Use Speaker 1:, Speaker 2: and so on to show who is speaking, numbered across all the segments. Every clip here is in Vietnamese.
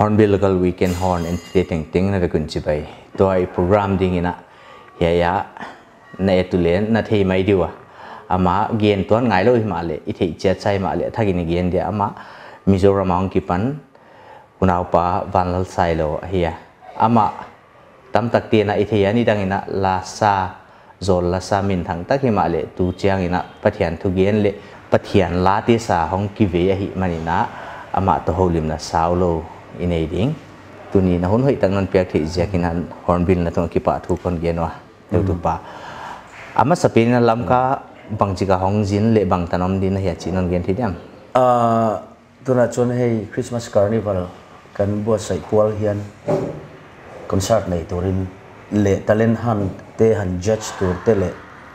Speaker 1: hornbill gal weekend horn and ting ting na kun chi bai toy program ding ina ya na etulen na thei mai diwa ama gen ton ngai lo ma le I thei che chai ma le thagin gen dia ama Mizoram ang kipan kunau pa Vanlalsailova hiya ama tam tak ti na I thei ani dang ina la sa zol la sa min thang tak hi ma le tu chiang ina pathian thu gen le pathian la ti sa hong ki ve hi manina ama to holim na saulo inei ding tuni na hun hoi tang non pek thei jakinan hornbill na tong ki pa thu kon genwa tu pa ama sapina lamka bangchika hongjin le bang tanom din hi chinon gen thi diam
Speaker 2: tuna chon hei Christmas carnival kan bo sai kwal hian concert nei turin le talent han te han judge tur te le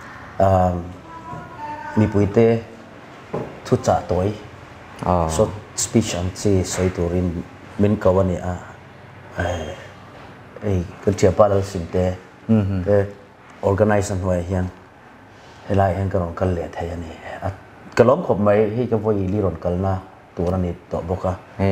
Speaker 2: mi puite thu cha toy so speech an chi soi turin min kawani kan chia palal simte te organize an hoi hian helai hen kan kal le thai ani kalom khop mai hi ka voi li ron kalna turani to boka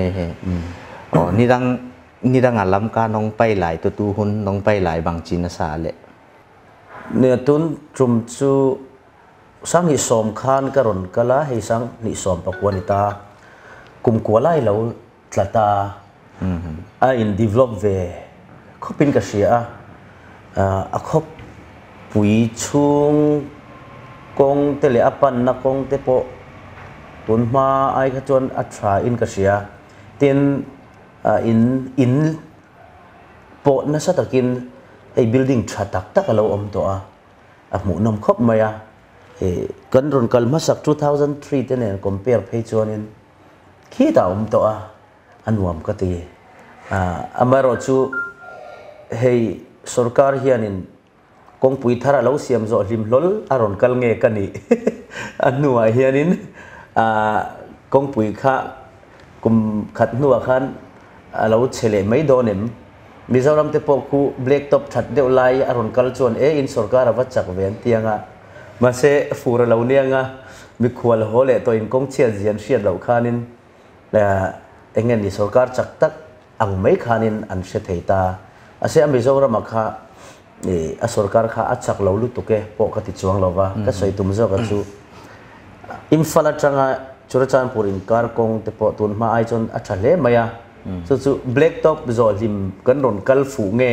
Speaker 1: ni dang alam ka nong pai lai tu hun nong pai lai bang china sa le
Speaker 2: ne tun chum chu sang hi som khan ka ron kala hei sang ni som pakwanita kum kwalai lo tlata in develop ve khopin ka sia a khop pui chung kong tele apan na kong te po tun ma ai kha chon a tha in ka sia tin in po na sa takin ai building tha tak tak alo om to a mu nom khop maya kan ron kal masak 2003 te ne compare phei chon in khi ta om to anuam ka ti amaro chu hei sarkar hianin kong pui thara lo siam zo lim lol aron kal nge kani anua hianin kong pui kha kum khat nuwa khan alo chele mai donem Mizoram te po ku black top that deu lai aron kal chon in sarkar awa chak ven tianga mase fura lo nianga mi khwal hole to in kong chia jian sia lo khanin engen ni sarkar chak tak ang mai khanin an se theita ase Mizoram kha a sarkar kha achak lo lu tuke po ka ti chuang lova ka soi tum zo ka chu imfala changa churachan purin kar kong te po tun ma ai chon a thale maya chu black top zo lim kan ron kal fu nge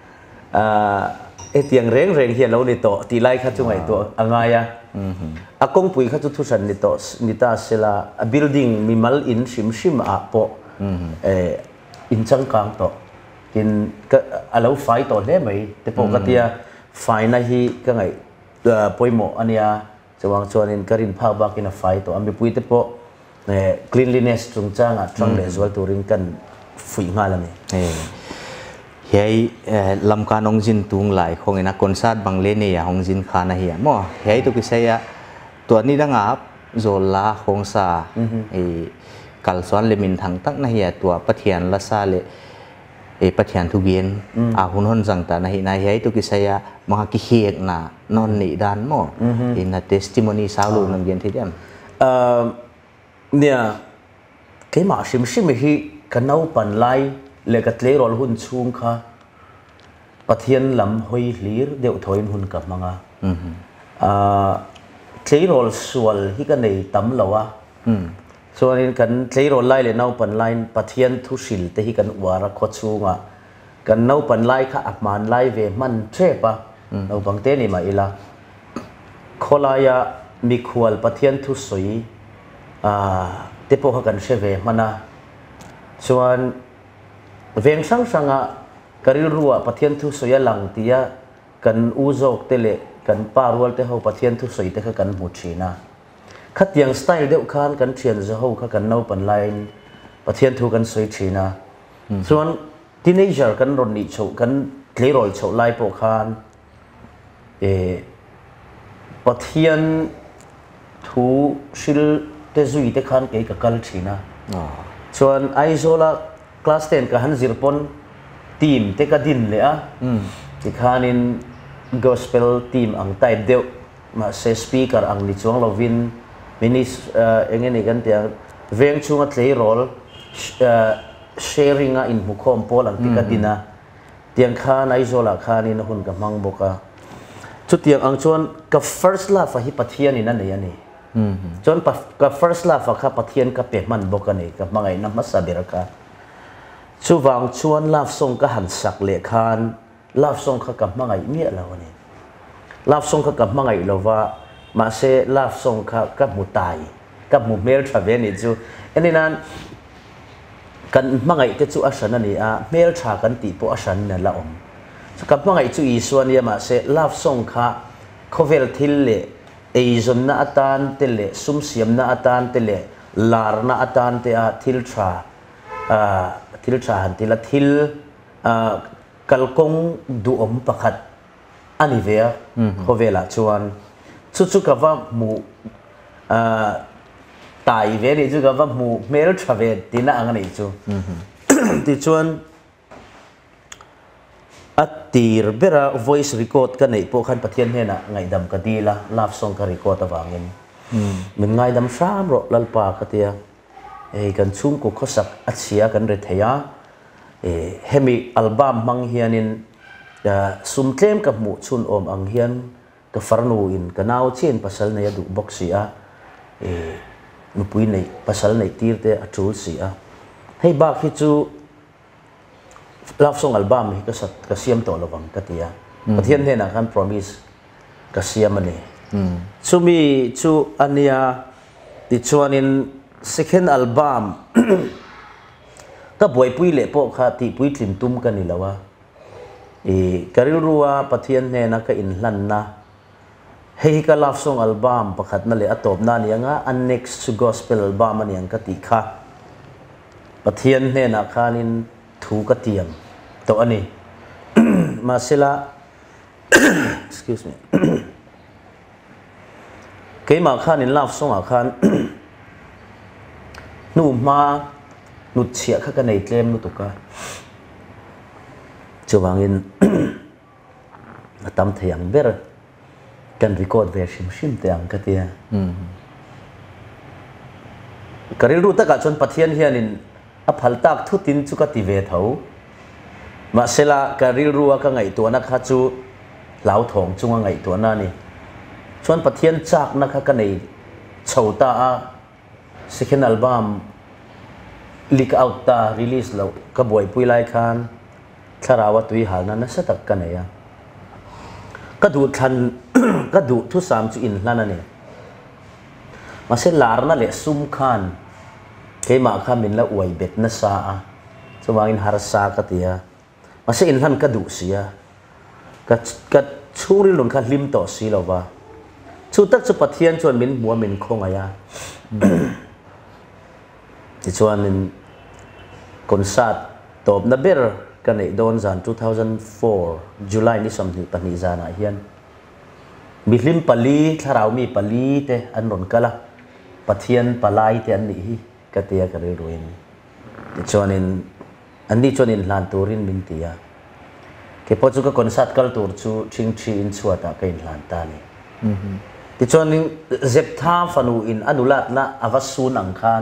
Speaker 2: tiang reng reng hian lo ni to ti lai kha chu ngai to angaya a kong pui kha chu thu san ni to ni ta sela a building mi mal in sim a po in chang kang to tin alo fai to le mai te po ka tia fai na hi ka ngai poimo ania chawang chuanin karin pha ba kina fai to ambi pui te po cleanliness chung changa trong le zwal turin kan fui nga lami
Speaker 1: hei lam ka nong jin tung lai khong ina concert bang le ne ya hong jin khana hi mo hei tu ki saya to ni danga zola khong sa kal swan le min thang tak na hi to pathian la sa le pathian thu gen hun hon jang ta na hi na hei tu ki saya ma ki hek na non ni dan mo in a testimony salu nam gen thi dem
Speaker 2: nia cái mà sim hi kanau pan lai le ka tle rol hun chung kha pathian lam hoi hlir deu thoin hun ka manga tle rol sual hi ka nei tam lawa so in kan tle rol lai le nau pan line pathian thu sil te hi kan wara kho chunga kan nau pan lai kha apman lai ve man tre pa nau bang te ni ma ila kholaya mi khwal pathian thu soi te po ha kan sheve mana chuan veng sang sanga karil ruwa pathian thu soya lang tia kan uzok tele kan parwal te ho pathian thu soi te kha kan mu thina khatiang style deuh khan kan thian zo ho kha kan no pan line pathian thu kan soi thina chuan teenager kan ron ni chho kan tlerol chho lai po khan pathian thu sil te zui te khan ke ka kal thina chuan aizola class 10 ka han zirpon team te ka din le ti khanin gospel team ang type deuh ma se speaker ang ni chuang lovin minis engeni kan tia veng chunga tlerol sharing a in mukhom pol ang tikadina tiang khan ai zola khan in hun ka mang boka chu tiang ang chuan ka first love hi pathian in ani ani chuan ka first love kha pathian ka pe man boka nei ka mangai na masabir ka chu wang chuan love song ka han sak le khan love song kha ka mangai mi la wani love song kha ka mangai lova ma se love song kha ka mutai ka mu mel travel ni chu ani nan kan mangai te chu asan ani a mel tha kan ti po asan na la om so ka mangai chu I suan ya ma se love song kha khovel thil le eizon na atan te le sum siam na atan te le lar na atan te a thil tha han tila thil kalkong du om pakhat ani ve khovela chuan chu ka va mu tai ve ni chu ka va mu mel travel tina ang nei chu ti chuan atir bera voice record ka nei po khan pathian hena ngai dam ka dila love song ka record awangin min ngai dam sam ro lalpa ka tia kan chung ko khosak achia kan re theya hemi album mang hianin sumtlem ka mu chun om ang hian ka farnu in kanau chen pasal na yadu boxia nupui nei pasal nei tirte atul sia hei ba khi chu love song album hi ka siam to lawang ka tia pathian hena kan promise ka siam ani chumi chu ania ti chuanin second album ka boy pui le po kha ti pui tlim tum ka ni lawa karil ruwa pathian hena ka in hlan na hei ka love song album pakhat na le atop na ni anga an next to gospel album ani ang ka ti kha pathian hena khanin thu ka tiam to ani masila excuse me keima khan in love song khan nu ma nu chia kha ka nei tlem nu tuka chuwangin atam thayang ber kan record ve shim te ang ka tia karil ru ta ka chon pathian hianin a phaltak thutin chu ka ti ve tho ma sela karil ruwa ka ngai to na kha chu lau thong chunga ngai to na ni chuan pathian chak na kha ka nei chhota a second album leak out ta release lo ka boy pui lai khan tharawa tui hal na sa tak ka nei ya ka du than ka du thu sam chu in hlana ni ma se lar na le sum khan ke ma kha min la uai bet na sa a chuwangin har sa ka tia masa inhan ka du sia ka churi lun kha lim to si lova chu tak chu pathian chuan min muam min khong aya ti chuan in concert top na ber ka nei don zan 2004 July ni somni pani zana hian milim pali tharau mi pali te an ron kala pathian palai te an ni hi ka tia ka re ruin ti chuan in ani chuan in hlan turin min tia ke po chu ka concert kal tur chu thing thi in chuata ka in hlan ta ni ti chuan in zep tha fanu in anulat na avasun ang khan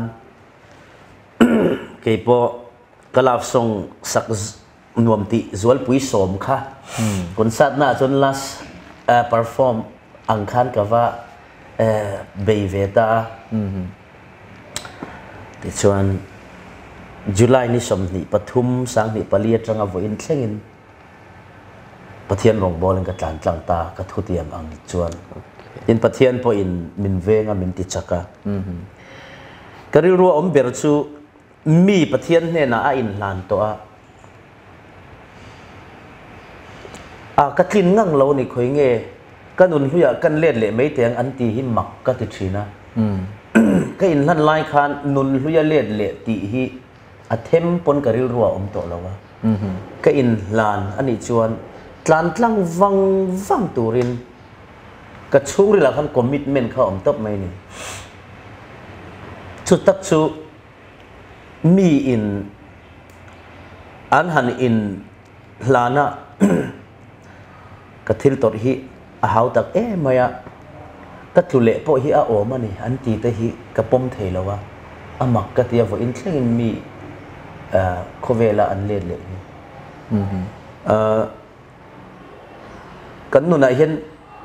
Speaker 2: ke po kalaf song sak nuam ti zual pui som kha concert na chon last perform ang khan ka va beiveta ti chuan July ni somni pathum sang ni palia tanga vo in thlengin pathian rong bol ka tlan tlang ta ka thutiam ang chuan in pathian po in min venga min ti chaka karil ru om ber chu mi pathian hne na a in hlan to a katlin ngang lo ni khoi nge kanun huya kan let le mei teng an ti hi mak ka ti thina ka in hlan lai khan nun huya let le ti hi athem pon karil ruwa om to lawa ka in lan ani chuan tlan tlang wang turin ka churi la khan commitment kha om top mai ni chu tak chu mi in an han in lana ka thil tor hi a hau tak maya ka thule po hi a om ani an ti te hi ka pom thei lawa amak ka tia vo in thlengin mi khó về là ăn lên lệ cần nụ này hiện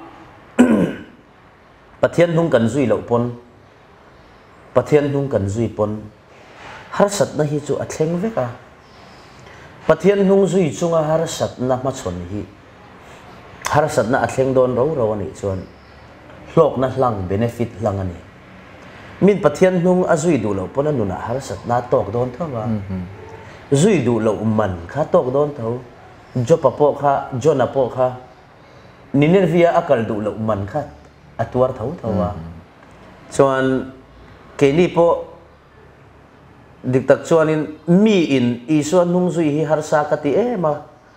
Speaker 2: Bát Thiên hung cần duy lậu pon Bát Thiên hung cần duy pon har sat na hi chu a thleng veka Bát Thiên hung duy chunga har sat na ma chon hi har sat na a thleng don ro ani chuan hlok na hlang benefit hlang ani min Bát Thiên hung a duy du lo pon anu na har sat na tok don thawa duy du lo man kha tok don tho jo pa po kha jo na po kha Ninevia akal du lo man kha atuar thau thawa chuan ke ni po dik tak chuan in mi in isuan nung zui hi har sa ka ti ma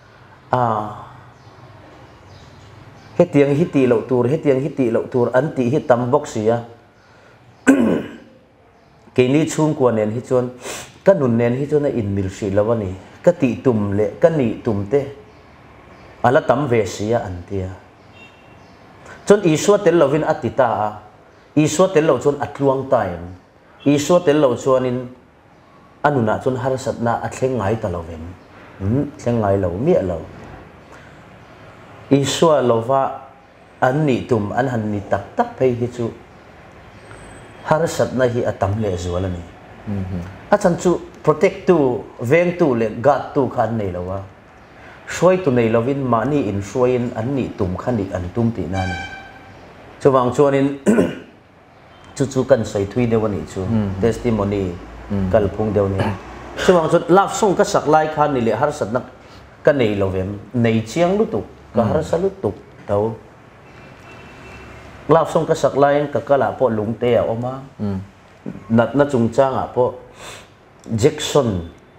Speaker 2: hetiang hiti lo tur hetiang hiti lo tur anti hi tam box sia ke ni chung ko nen hi chuan kanun nen hi chuan in mil si lawani ka ti tum le ka ni tum te ala tam ve sia antia chon iswa tel lovin atita iswa tel lo chon atluang time iswa tel lo chuan in anuna chon har sat na athleng ngai ta lovem thleng ngai lo mi lo iswa lova an ni tum an han ni tak tak phei hi chu har sat na hi atam le zuala ni a chan chu protect tu veng tu le gat tu khan nei lowa shoi tu nei lovin mani in shoin an ni tum khani an tum ti na ni chuwang chuan in chu kan soi thui dewani chu testimony kal phung deu ni chuwang chu love song ka sak lai khan ni le har sat nak ka nei lovem nei chiang lu tu ka har sa lu tu tau love song ka sak lai ka kala po lung te a oma nat na chung chang a po Jackson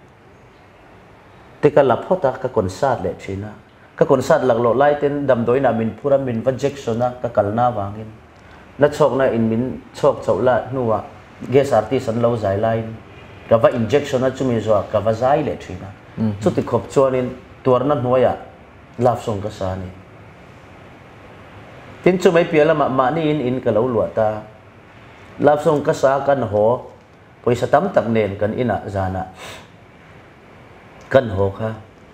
Speaker 2: te ka la phota ka concert le china ka concert lag lo lai ten dam doi na min pura min va Jackson na ka kalna wangin na chok na in min chok chawla nuwa guest artist an lo zai line ka va injection na chumi zo ka va zai le thina chu ti khop chuan in tuarna hnuaya love song ka sa ni tin chu mai piala ma ni in ka lo luata love song ka sa kan ho poisa tam tak nen kan ina zana kan ho kha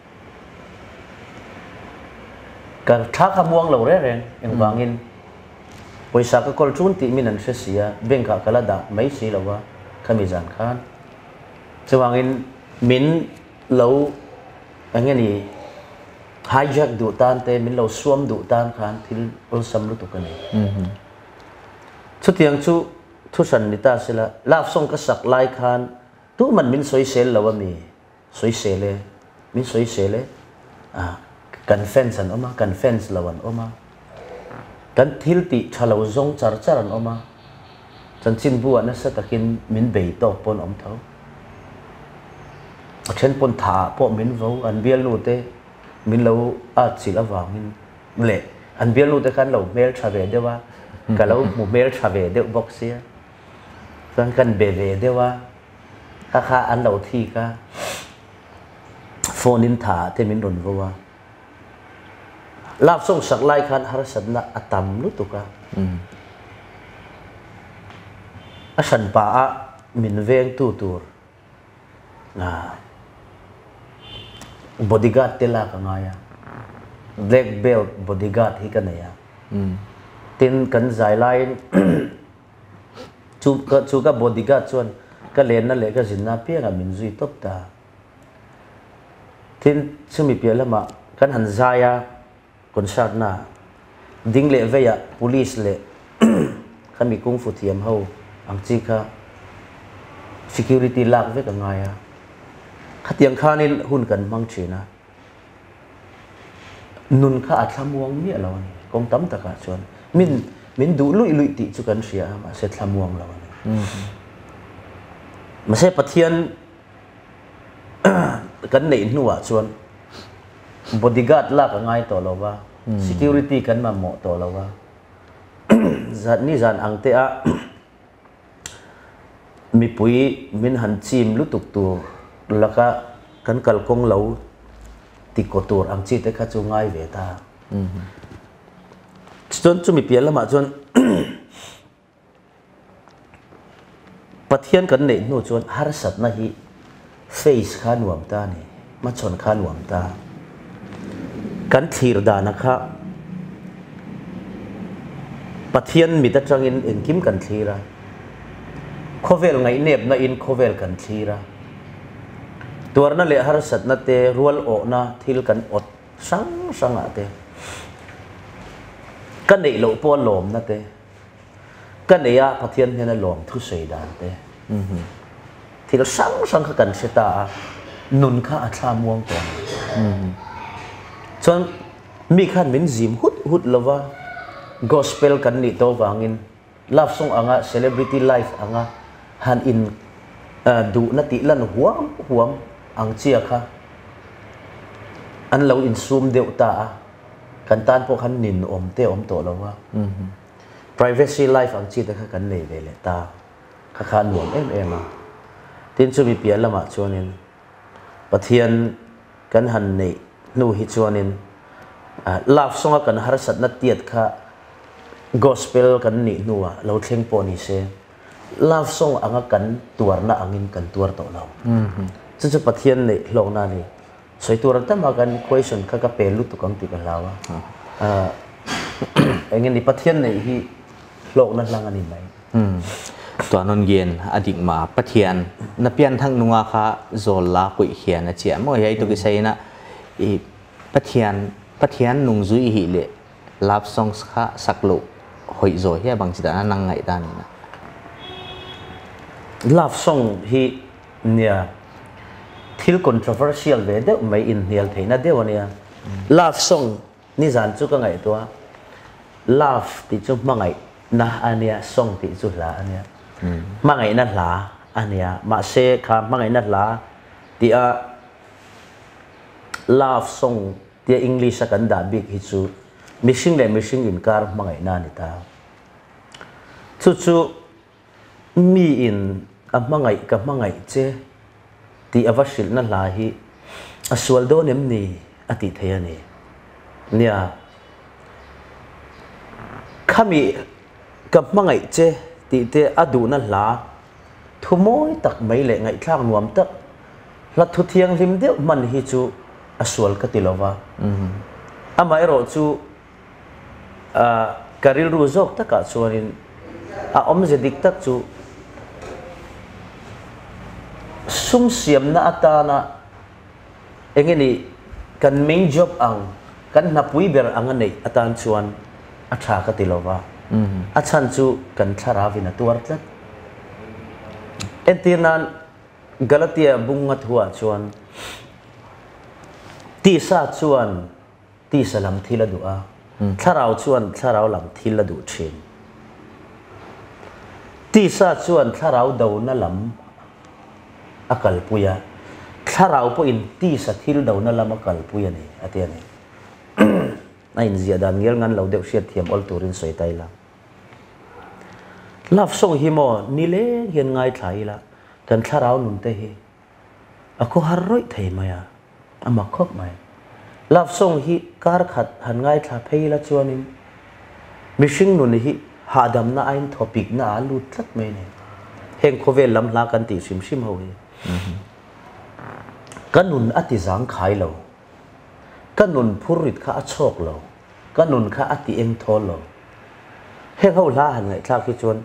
Speaker 2: ka tha ka muang lo re reng eng wangin poisa ka kol chun ti min an sia bank ka kala da mai si lawa khami jan khan chuwangin min lo angeni hijack du tan te min lo suam du tan khan thil ol sam lu tu kan ni chu tiang chu thu san ni ta sila love song ka sak lai khan tu man min soi sel lawa mi soi sele min soi sele kan fence an oma kan fence lawan oma kan thil ti thalo zong char char an oma chan chin bu an sa takin min bei to pon om tho chen pon tha po min vo an bial nu te min lo a chila wangin le an bial nu te kan lo mail thave dewa ka lo mu mail thave de box sia sang kan be ve dewa kha an lo thi ka phone in tha te min ron vo love song sak lai khan har sat na atam lu tu ka a san pa a min veng tu tur bodyguard te la ka nga ya black belt bodyguard hi ka na ya tin kan zai lai chu ka bodyguard chuan ka len na le ka zin na pe nga min zui top ta tin chumi pe lama kan han zaya concert na ding le veya police le khami kung fu thiam ho ang chi kha security lak ve ka nga ya khatiang khanin hun kan mang china nun kha athamuang mi alawani kong tam taka chuan min du lui ti chu kan sia ma se thlamuang lawani ma se pathian kan nei nuwa chuan bodyguard la ka ngai to lowa security kan ma mo to lowa zat ni zan ang te a mi pui min han chim lu tuk tu laka kan kal kong lo ti ko tur ang chi te kha chu ngai ve ta chon chu mi pial lama chon pathian kan nei nu chon har sat na hi face khan nuam ta ni ma chon khan nuam ta kan thir da na kha pathian mi ta changin in kim kan thira khovel ngai nep na in khovel kan thira tuarna le har sat na te rual o na thil kan ot sang ate kan nei lo pon lom na te kan nei a pathian hena lom thu sei dan te thil sang kha kan seta nun kha a thla muang ton chon mi khan min zim hut lova gospel kan ni to wangin love song anga celebrity life anga han in du na ti lan huam ang chia kha an lo in sum deu ta kan tan po khan nin om to lova privacy life ang chi ta kha kan nei ve le ta kha nuam em a tin chu mi pia lama chuanin pathian kan han nei nu hi chuanin love song kan har sat na tiat kha gospel kan ni nuwa lo thleng po ni se love song anga kan tuar na angin kan tuar to lo chu pathian nei hlong na ni soi tuar ta ma kan question kha ka pe lu tu kam ti ka lawa engin ni pathian nei hi hlong na hlang ani mai
Speaker 1: ตัวนั้นเย็นอดีตมาปะเทียนนับเปลี่ยนทั้งนัวค่ะโซลากุยเขียนนะเจียมั่วใหญ่ตัวกิใส่นะปะเทียนนุ่งจุยหิเลลับซองค่ะสักลุหอยโซเฮียบางจิตนั้นนั่งไงด้านนี้นะ
Speaker 2: ลับซองฮีเนี่ยที่ controversial เวเดไม่อินเดียลเทนะเดี๋ยวเนี่ยลับซองนี่จานจุกไงตัวลับที่จุกมั่งไงนะอันเนี้ยซองที่จุกละอันเนี้ยมั่งไงนั่นละอันเนี้ยมาเสกครับมั่งไงนั่นละที่love song ที่อังกฤษกันดาบิกฮิจู missing เลย missing in car มั่งไงนั่นนี่ตาจู่มีอินมั่งไงกับมั่งไงเจที่อวสิลนั่นละฮีสวลโดนิมนี่อติเทียนี่เนี่ยข้ามีกับมั่งไงเจที่เตอดูนั่นละทุ่มอยตักไม่เลยไงทางนวมตักลัดทุเทียงริมเดียวมันฮิจูสวลกติลวะไม่รู้จูการิลรูซอกตักส่วนนี้อมเจดิกตักจูซุ่มเสียมน่าอัตานะเองนี่กันเมนจ็อบอังกันนับวิเบอร์อังนี่อัตานชวนอัชากติลวะอัชันจูกันชาราวินาตัวรัตเอ็นตีนันกาลตียบุงงัดหัวชวนตีซาชวนตีสลัมทีละดูอาชาราชวนชาราหลังทีละดูเชนตีซาชวนชาราดาวนั่ลำอักลปุยะชาราพออินตีสทิลดาวนั่ลำอักลปุยะนี่อัตยานี่ไอ้นี่ดานเงี้ยงั้นเราเด็กเสียเทียมอลตูรินสวยไตละลับส่งฮิโมนี่เล่เห็นไงไทยละกันชาราหนุนเตะอะก็ฮาร์ร้อยไทยมาอ่ะอามาคบไหมลับส่งฮิการขัดหันไงไทยเพยละชวนิมมิชิงหนุนฮิหาดำน่าไอ้ท็อปิกน่าลุดทัดไหมเนี่ยเฮงโคเวลลำลากันติชิมเอาไว้กันหนุนอติจังขายเรากันหนุนพูริดข้าอัชโชกเรากันหนุนข้าอติเอ็มทอลเราเฮงเขาล่าหันไงทราบที่ชวน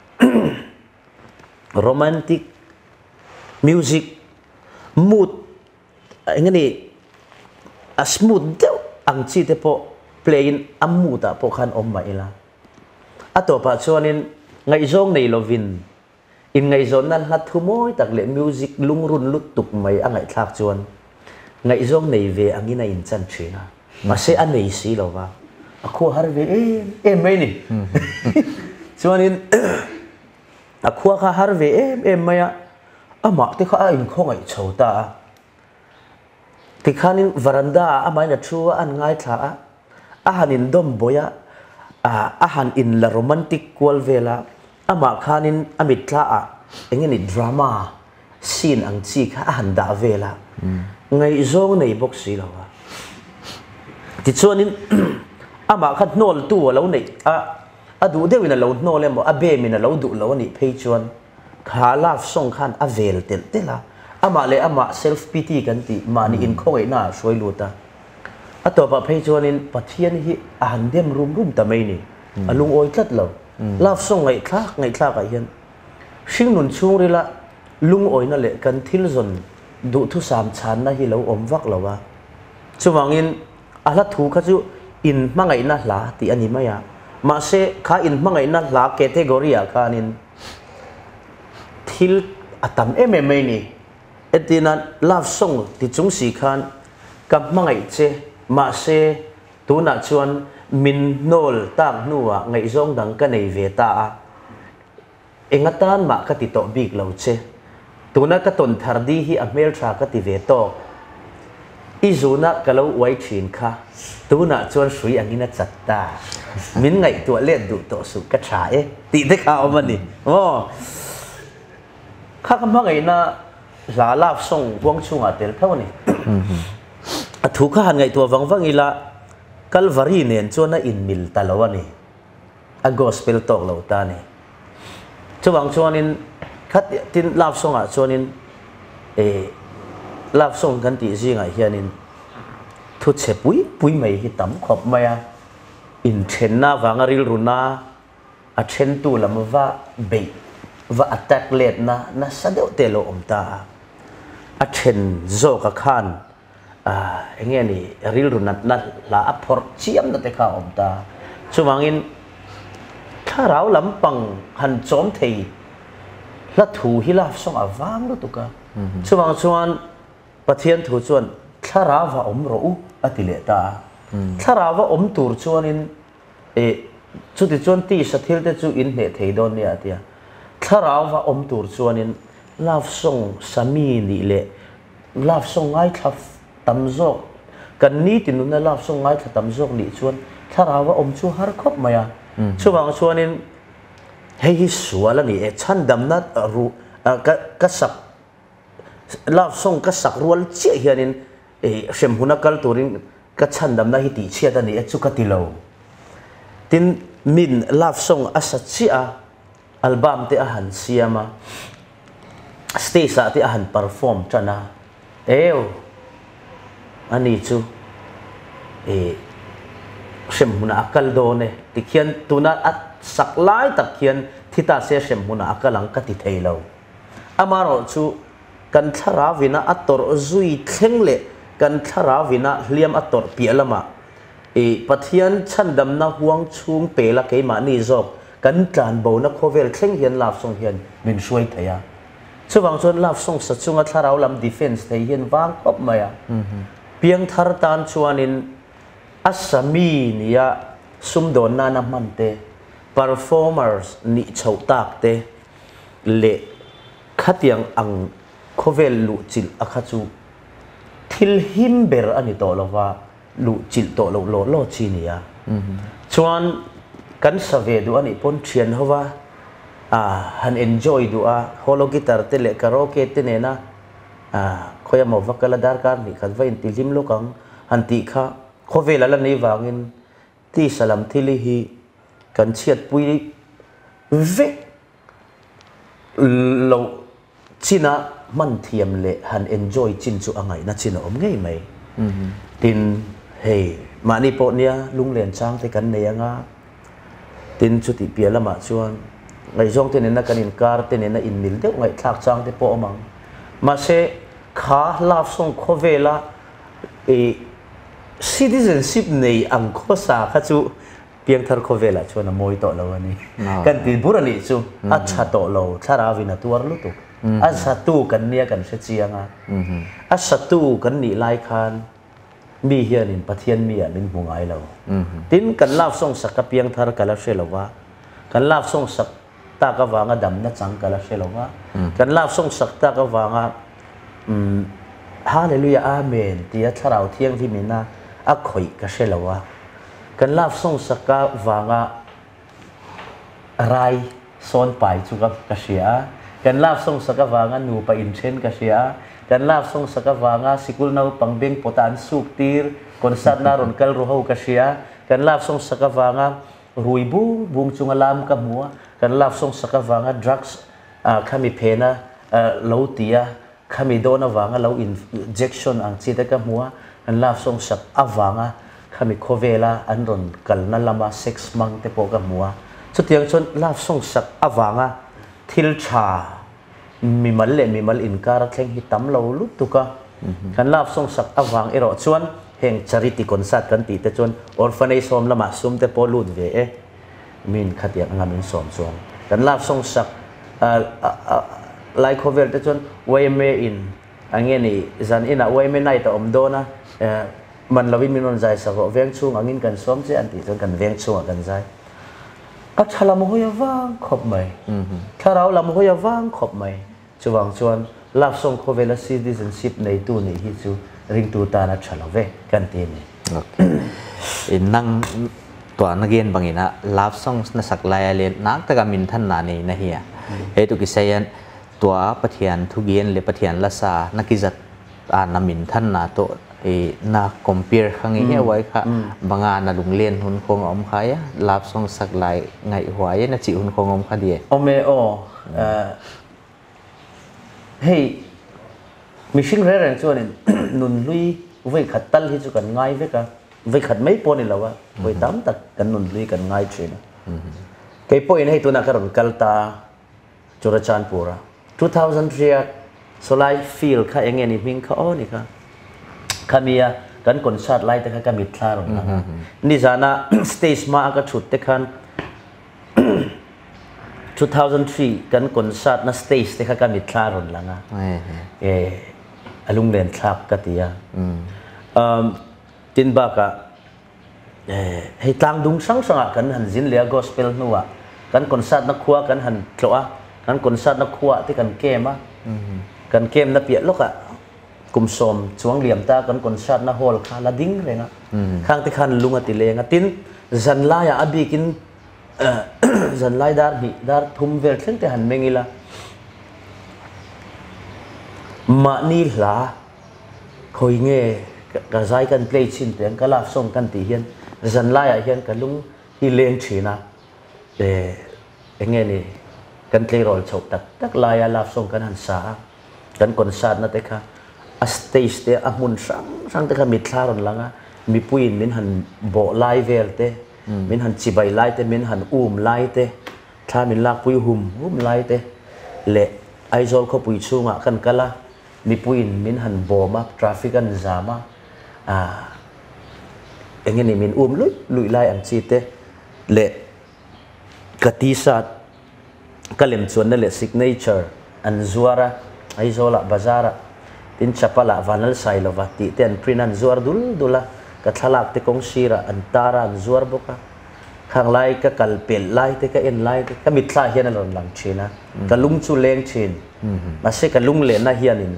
Speaker 2: romantic music mood อย่างนี้smooth เดียวอังชีเตปอ playin อัมมูตาปอขันอมมาอีละอัตโตปัจจุบันไงจงในโลวินอินไงจงนั้นลัดทุ่มอยตักเล่นมิวสิกลุงรุนลุดตุกไม่อังไงทักจวนไงจงในเวอังนี้ในอินจันทรีนะมาเสียอันในสีเราว่าaku harveไม่นี่จวนนี้aku akha harveไม่อะอามาที่เขาอินคงไงโชตาที่ขานินวารันดาอามาอินชัวอันง่ายท่าอาหารอินดมบอยอาหารอินละโรแมนติกกวลเวลาอามาขานินอามิตลาเองนี่ดราม่าซีนอังซีค่ะอาหารดาเวลาไงโจงในบ็อกซี่เราอะที่ชวนนี้อามาขัดโนลตัวเราเนี่ยดูเดี๋ยวนี้เราโนลเลยมั้งเบมินะเราดูเราเนี่ยเพย์ชวนขาลาฟส่งขันเวลเตลละ ama le ama self pity kan ti mani in khoi na soi luta atopa phei chuanin pathian hi an dem rum ta mai ni alung oi tlat lo love song ngai thla ka hian sing nun chung rila lung oi na le kan thil zon du thu sam chan na hi lo om vak lawa chuwangin ala thu kha chu in mangai na hla ti ani maya ma se kha in mangai na hla category a kanin thil atam mai ni etina love song ti chung si khan kam mangai che ma se tu na chuan min nol tak nuwa ngai zong dang ka nei ve ta engatan ma ka ti to big lo che tuna ka ton thar di hi a mel tha ka ti ve to izuna ka lo wai thin kha tuna chuan sui angina chatta min ngai tu le du to su ka tha e ti de kha omani kha ka ma ngai na la lap song wang chunga tel thawni a thu kha han ngai tu wang ila Calvary nen chuan a in mil talawani a gospel talk lo ta ni chuwang chuanin khat tin love song a chuanin love song kan ti zinga hianin thu che pui mai hi tam khop maya in then na wanga ril runa a then tu lamwa be wa attack let na sadeu te lo omta a then zo ka khan nghe ni ril runat na la aphor chiam na te kha omta chuwangin tharau lampang han chom thei la thu hi la song awang lu tuka chuwang chuan pathian thu chuan tharawa om ro u atile ta tharawa om tur chuanin chuti chuan ti sathil te chu in he thei don ni atia tharawa om tur chuanin love song sami ni le love song ngai thaf tamzok kan ni tinu na love song ngai thaf tamzok ni chuan tharawa om chu har khop maya chuwang chuanin hei hi suala ni chan dam na ru ka sak love song ka sak rual che hianin sem huna kal turin ka chan dam na hi ti chia ta ni chu ka ti lo tin min love song asa chia album te a han siama stage a te a han perform chana ani chu sem huna akal do ne ti khian tuna at saklai tak khian thita se sem huna akalang ka ti theilo amaro chu kan thara vina ator zui thengle kan thara vina hliam ator pialama pathian chandam na huang chung pela ke ma ni jok kan tlan bo na khovel thleng hian love song hian min suai thaya chuwang chon love song sa chunga tharau lam defense thei hian wang khop maya piang thar tan chuanin asami nia sumdon na na mante performers ni chau tak te le khatiang ang khovel lu chil akhachu thil him ber ani to lova lu chil to lo chi nia chuan kan save du ani pon thian howa han enjoy du a holo guitar te le karaoke te ne na khoya mo vakala dar kar ni khat vain ti lim lokang han ti kha khovel ala nei wangin ti salam thili hi kan chiat pui ve lo china man thiam le han enjoy chin chu angai na china om ngei mai tin hey mani po nia lunglen chang te kan nei anga tin chu ti pialama chuan ngai jong te ne na kan in kar te ne na in mil deuh ngai thak chang te po amang ma se kha love song khovela citizenship nei ang khosa kha chu piang thar khovela chuan moi to lo ani kan ti burani chu acha to lo thara vina tuar lu tu asatu kan nia kan se chianga asatu kan ni lai khan mi hian in pathian mi anin mungai lo tin kan love song sakka piang thar kala shelowa kan love song sak ta ka wanga dam na chang kala shelowa kan love song sak ta ka wanga hallelujah amen tia tharau thiang hi mina a khoi ka shelowa kan love song sakka wanga rai son pai chu ka sia kan love song sakka wanga nu pa in chen ka sia kan love song sakka wanga sikul nau pangbeng potan suk tir konsat na ron kal ro ho ka sia kan love song sakka wanga ruibu bung chunga lam ka mua kan love song sakka wanga drugs khami phena lo tia ขมิโดนวางเราinjection อังจีแต่ก็มัวอันลาส่งสักอวางขมิโคเวลาอันรอนกัลนั่นละมา6 monthsแต่พอก็มัวสุดที่ชนลาส่งสักอวางทิลชามีมัลเลมีมัลอินการ์เข่งฮิตำเราลุตุกะขันลาส่งสักอวางเอรอชวนแห่งชาริติคอนซัดกันตีแต่ชนออร์ฟาเนซอมละมาซุมแต่พอลุดเวมินขัดยังงามินสอมซองกันลาส่งสักไลค์โคเวลแต่จนไว้เมอินอันนี้นี่จันอินะไว้เมไนแต่อมโดนะมันเราวินมินนใจสักเวียงช่วงอันนี้กันซ้อมเจอันที่จนกันเวียงช่วงกันใจอัชลามโหยว่างขบไหมถ้าเราลามโหยว่างขบไหมชวงชวนลาบส่งโคเวลซิติเซนชิพในตู้นี้ที่จูริงตูตานัชลาเวกันตีนี่
Speaker 1: นั่งตัวนักเรียนบางอย่างนะลาบส่งนักสักลายเรียนนักแต่ก็มินท่านนานี่นะเฮียเฮตุกิเซียนตัวปะเทียนทุกเย็นเลยปะเทียนละซานักกิจนามินท่านนาโตนาคอมพิวข้างนี้ไว้ค่ะบางงานนาลุงเลียนหุ่นคงอมขายลาบส่งสักลายไงหัวยันจิหุ่นคงอมขาเดีย
Speaker 2: โอเมโอเฮ้ยมิชิงเรนชวนนุนลุยไว้ขัดตัลที่จุกันง่ายไว้กันไว้ขัดไม่ปนนี่แล้ววะไว้ตามตักกันนุนลุยกันง่ายเช่นเกี่ยปอยนี่ตัวนักการกัลตาจุรจานปูระ2003 so like feel ค่ะอย่างเงี้ยนี่มิงเขานี่ค่ะขมีกันคอนเสิร์ตไลท์แต่ค่ะมิดลาร์นะนี่จานะสเตจมาก็ชุดแต่คัน2003 กันคอนเสิร์ตนะสเตจแต่ค่ะมิดลาร์นะลุงเรียนคลับกติยาตินบักะให้ตั้งดุงสังสังกันหันจินเลียกอสเปลนัวกันคอนเสิร์ตนักขัวกันหันโคลกันคอนเสิร์ตนักขัวที่กันเกมกันเกมนับเปียลกะกุมสมช่วงเหลี่ยมตากันคอนเสิร์ตนักฮอลคาลาดิ้งเลยนะข้างที่ขันลุงติเลงตินจันลายอบีกินจันลายดาร์บีดาร์ทุ่มเวลเช่นที่หันเมงิลามานี่ล่ะคอยเงี้ยกระจายกันเพลย์ชินเตียงกลาส่งกันตีเฮียนจันไล่เฮียนกันลุงฮิเลนชีนะเงี้ยนี่กันเพลย์รอลชกตักไล่ลาส่งกันหันสากันคนสาดนั่นเองค่ะสเตจเตะมุนสังเตะค่ะมิดลารอนลังอ่ะมีปุยนมินหันโบไล่เวลเตมินหันจิบใบไล่เตมินหันไล่เตถ้ามินลากปุยหุ่มไล่เตเละไอโซลเขาปุยชูงอ่ะกันกะละมีปุยนมินหันโบมาทราฟิกันจามาอย่างนี้มินลุยไล่อันชีเตเละกติสัตกลิ่มชวนนั่นแหละซิกเนเจอร์อันซัวระไอโซละบาซาระตินชัปละวานัลไซโลวาติเตนพรินันซัวร์ดุละกัทลักเตกงชีระอันตาระอันซัวร์บุกะข้างไล่ก็กัลเปลไล่เตก็เอ็นไล่เตก็มิดลาเฮียนหล่นหลังชีนะกัลุงชูเลงชีนมาเสกัลุงเลนนะเฮียนิน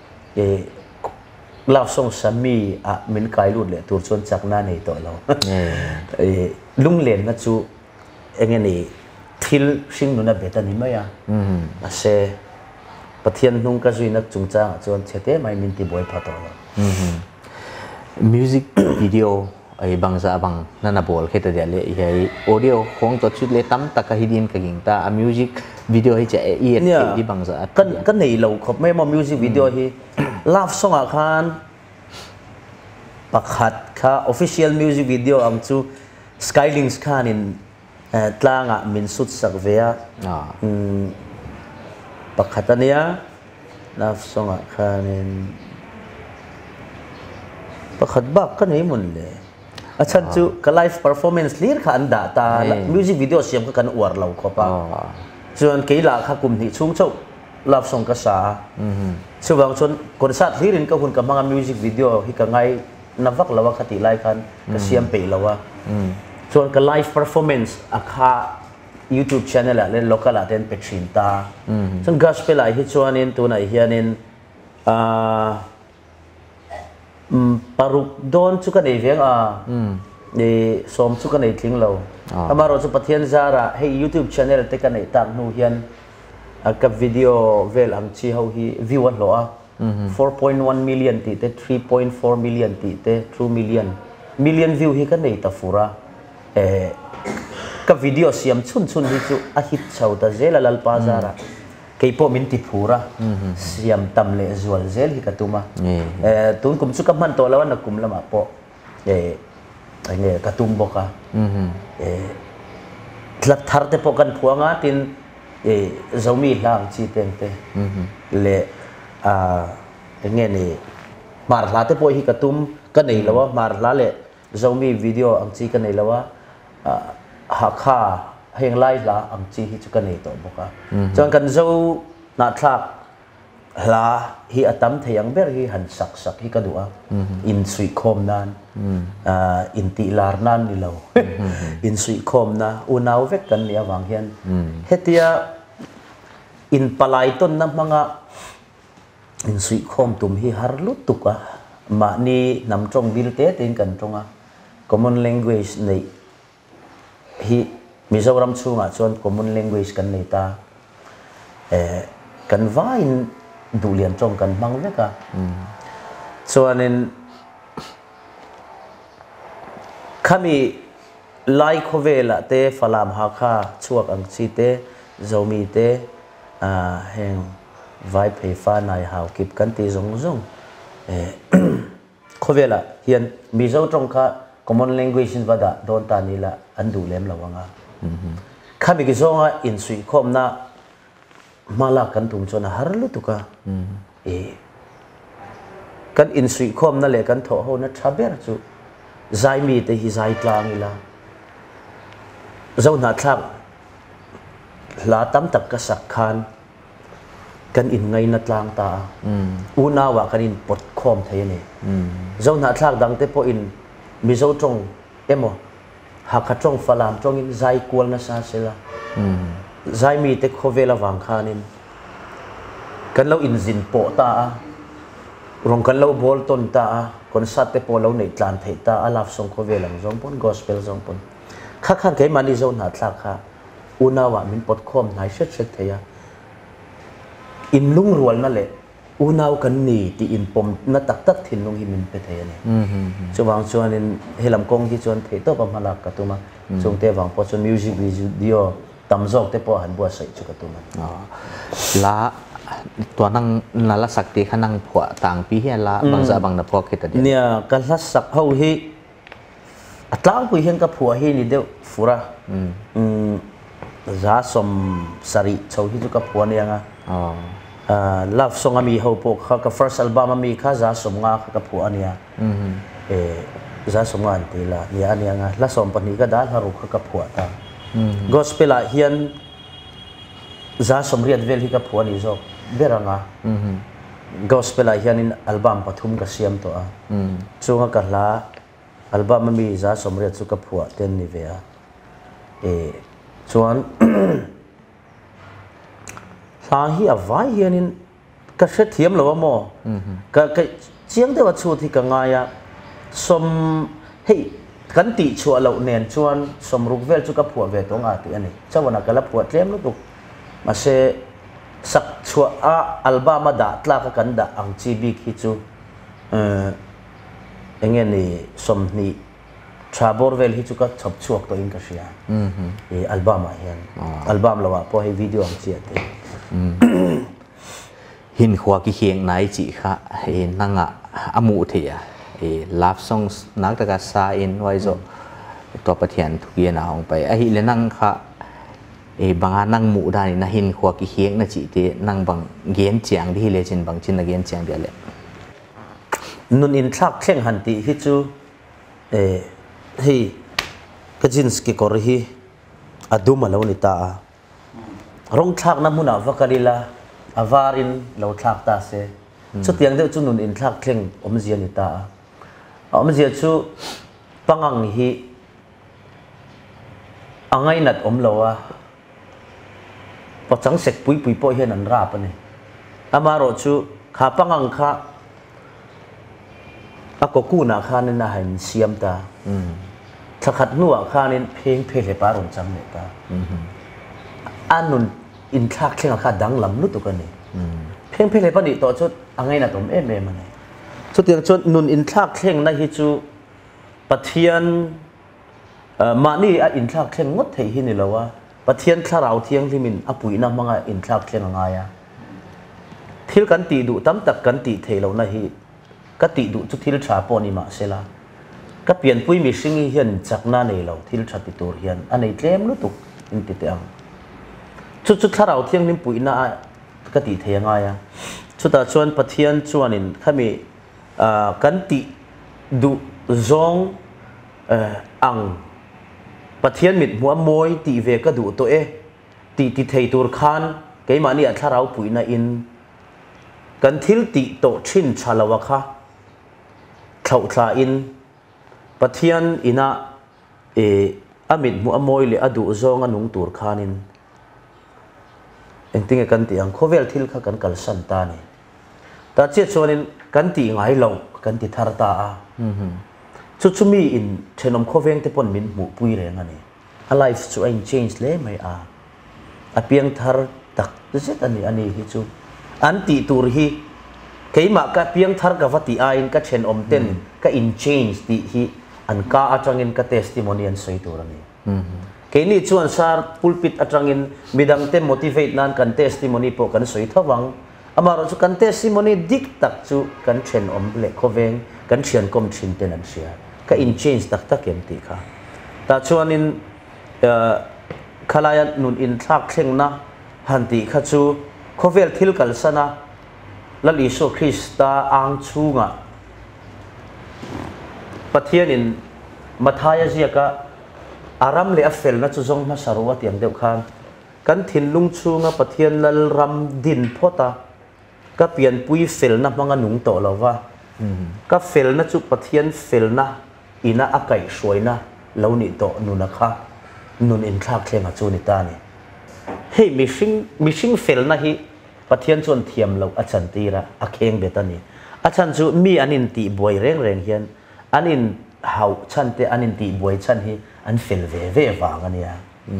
Speaker 2: เราส่งสามีมินไกลุดเลยตัวชนจากหน้าในตัวเราลุงเลนนะจูเองนี่ทิลชิงนุนับเบตันนี่ไหมอ่ะมาเสปะเทียนนุ่งกระจุยนักจุงจ้าจนเชตเต้ไม่มินติบอยพัดตัวเรา
Speaker 1: มิวสิกวิดีโอไอ้บางซาบางนั่นน่ะบอลแค่ตัวเดียวเลยไอ้ออดิโอของตัวชุดเล็กตั้มตะกะฮิดินกะกิ่งตามิวสิกวิดีโอให้จะเอียดที่บางซา
Speaker 2: กันในเราเขาไม่มามิวสิกวิดีโอที่ลาฟส่งอาคารปักขัดค่ะ official music video อันจู Skylings ค่ะนินตลางอ่ะมินสุดสักเวียปักขัดอันเนี้ยลาฟส่งอาคารนินปักขัดบักกันไม่หมดเลยอาจารย์จูกับ live performance เลี้ยงขันด่าตา music video เสียงก็กันอวดเราเขาปะส่วนกี่หลักค่ะกลุ่มที่ชุ่มชุ่มลาฟส่งกระสาส่วนบางชนคนสัตว์ที่เรียนก็คุณกับมังมิวสิกวิดีโอที่กันไงนับวักเราว่าคติไลค์กันก็เสียมไปเราว่าส่วนกับไลฟ์เพอร์ฟอร์แมนซ์อาคา YouTube channel เล่น local เล่นเป็ดชินตาส่วน gospel อะไรที่ชวนนินตัวไหนเฮียนินปารุกโดนชุกันเอเวียงนี่สมชุกันเอทิ้งเราถ้ามาเราจะปฏิญาณจาระให้ YouTube channel เตกันเอตักนู่เฮียนกับวิดีโอเวลอังชีเขาฮีวิวอันหล่อ4.1 million ตีเต3.4 million ตีเต2 million view ฮีกันเอตัฟูระกับวิดีโอเสียมชุนที่จูอาฮิตชาวตาเจลลัลปาซาระ cái bộ mình tị phura siam tam lệ zual zel hi katuma tun kum chu kam han to lawan na kum lama po anh nghe katum boka tlap thar te po kan phuanga tin zomi lang chi teng te le anh nghe ni mar la te po hi katum kan nei lawa mar la le zomi video ang chi kan nei lawa ha kha heng lai la ang chi hi chu kan nei to boka chang kan zo na thak la hi atam theyang ber hi han sak sak hi kadua in sui khom nan in ti lar nan ni lo in sui khom na unaw vek kan ni awang hian hetia in palai ton na mga in sui khom tum hi har lut tuka ma ni nam trong bil te tin kan tonga common language nei hi Mizoram chunga chuan common language kan nei ta kan vain dulian trong kan mang veka chuanin khami lai khovela te falam hakha chuak ang chi te zomi te heng vai phe fa nai hau kip kan ti zong zong khovela hian mizo trong kha common language in wada don ta ni la an du lem lawanga khami ki zonga in sui khom na mala kan tum chona harlu tuka kan in sui khom na le kan tho ho na thaber chu zai mi te hi zai tlang ila zo na thak la tam tak ka sak khan kan in ngai na tlang ta una wa kan in pot khom thei ni zo na thak dang te po in mi zo trong emo ha kha trong falam trong in zai kual na sa sela zai mi te khovela wang khanin kan lo in zin po ta rong kan lo bol ton ta concert te po lo nei tlan thei ta alaf song khovela jong pon gospel jong pon kha khan ke mani zone ha thla kha unawa min pot khom nai set set theya in lung rual na le unaw kan ni ti in pom na tak tak thin lung hi min pe theya ni chuwang chuan in helam kong hi chuan thei to pa malak ka tuma chung te wang po chun music video tam zok te po han bua sai chu ka tuma
Speaker 1: laตัวนั่งนั่นละสักทีขนั่งผัวต่างปีเฮียละบางจะบางนับพอคิดแต่เดียว
Speaker 2: เนี่ยกันละสักเฮาฮีอัตราคุยเห็นกับผัวฮีนี่เดียวฟูระจะสมสริชาวฮีจุกับผัวเนี่ยงะลับส่งอามีเฮาพวกเขากับ first album อามีข้าจะสมงากับผัวเนี่ยจะสมงานทีละเนี่ยงะละสมปนิก็ได้ฮารุกับผัวตา gospel เฮียนจะสมเรียนเวลที่กับผัวนี่จบเบรังgospel เฮียนอัลบั้มปฐมกษียมตัวช่วงกันละอัลบั้มมันมีจะสมเรียนสุกับผัวเต็นนิเวะส่วนทางที่อวัยเฮียนก็เสถียรแล้วว่าโมก็เจียงแต่ว่าช่วงที่กังไงสมเฮ้กันติชัวเราเนียนชวนสมรุกเวลสุกับผัวเวตัวงาติอันนี้เจ้าวันนั้นก็ละผัวเตรียมลูกมาเสสักชัวอัลบั้มมาด่าตลากันด่าอังจีบีคิจูอย่างเงี้ยนี่สมนี่ทราบอร์เวลฮิจูก็ชอบชัวตัวเองก็เสียอัลบั้มมาเห็นอัลบั้มเราว่าพอให้วิดีโออังจีเต
Speaker 1: หินขวากี่เขียงไหนจีค่ะนั่งอามูเทียลาฟซองนักตะกัสซาอินไว้จตัวประเทียนทุกเย็นเอาไปไอ้หินนั่งค่ะบางนั่งหมู่ได้นะหินขวากี่เขียงนะจีเตนั่งบางเกียนเจียงที่เลจินบางจินนะเกียนเจียงเดียวเลย
Speaker 2: นุนอินทักเข่งหันติฮิจูฮีกจินสกิกอร์ฮีอดูมาแล้วนิตาร้องทักน้ำมุนาวกัลิลาอาวารินเราทักตาเสชุดยังเดียวจุนุนอินทักเข่งอมเจียนิตาอมเจียชูปังอังฮีอังไงนัดอมเราอะพอจังเสกปุยปุยปอยเห็นอันราปนี่อามาโรชูขาปังอังขาอากกูนาคานินนาหันเสียมตาถ้าขัดนัวคานินเพลงเพลปารอนจังเนี่ยตาอันนุนอินทักเข่งขาดังลำนุตุกันนี่เพลงเพลปานี่ต่อชุดอังไงนัดอมมันนี่ชุดยังชุดนุนอินทักเข่งนะฮิจูปะเทียนมานี่อินทักเข่งงดเทียนี่แล้วว่า Bắt thiên thà rào thiêng thì mình áp bụi năm mga in thạc thiêng ngay à thil kan ti du tam tak kan ti thei lo na hi ka ti du chu thil tha poni ma sela ka pian pui mi singi hian chakna nei lo thil tha ti tur hian anei tlem lu tuk in ti te ang chu chu tharau thiang nim pui na ka ti thei nga ya chu ta chuan pathian chuan in khami kan ti du zong ang pathian mit mu moi ti ve ka du to e ti thei tur khan ke mani a tharau pui na in kan thil ti to thin chalawa kha thau thla in pathian ina amit mu amoi le adu zong anung tur khanin engting kan ti ang khovel thil kha kan kal san ta ni ta che chonin kan ti ngai lo kan ti thar ta a chu chu mi in thenom khoveng te pon min mu pui reng ani a life chu ein change le mai a piang thar tak zet ani hi chu an ti tur hi keima ka piang thar ka vati a in ka chen om ten ka in change ti hi an ka atangin ka testimony an soi tur ani keini chuan sar pulpit atangin midang te motivate nan kan testimony po kan soi thawang amaro chu kan testimony dik tak chu kan chen om le khoveng kan thian kom thin ten an sia ka in change tak tak em ti kha ta chuan in khalayan nun in thak thleng na han ti kha chu khovel thil kal sana lali so Krista ang chunga pathian in mathaya zia ka aram le afel na chu zong ma sarwa tiang deuh khan kan thin lung chunga pathian lal ram din phota ka pian pui fel na manga nung to lova ka fel na chu pathian fel na ina akai soina lo ni to nuna kha nun in thak thlenga chu ni ta ni hei mishing fel na hi pathian chon thiam lo achan tira akheng betani achan chu mi anin ti boi reng hian anin hau chan te anin ti boi chan hi an fel ve wang ania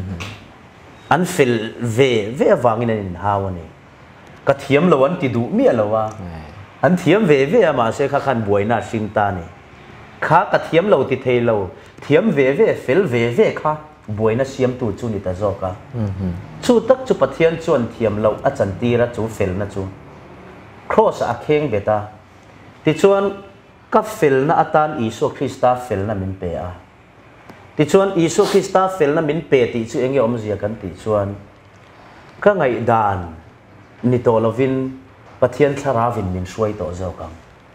Speaker 2: an fel ve wang in hau ani ka thiam lo an ti du mi alowa an thiam ve ma se kha khan boi na sing ta ni kha ka thiam lo ti thei lo thiam ve fel ve kha boi na siam tu chu ni ta zo ka chu tak chu pathian chuan thiam lo a chan tira chu fel na chu cross a kheng beta ti chuan ka fel na atan Isu Krista fel na min pe a ti chuan Isu Krista fel na min pe ti chu enge om zia kan ti chuan ka ngai dan ni to lovin pathian tharavin min suai to zo kang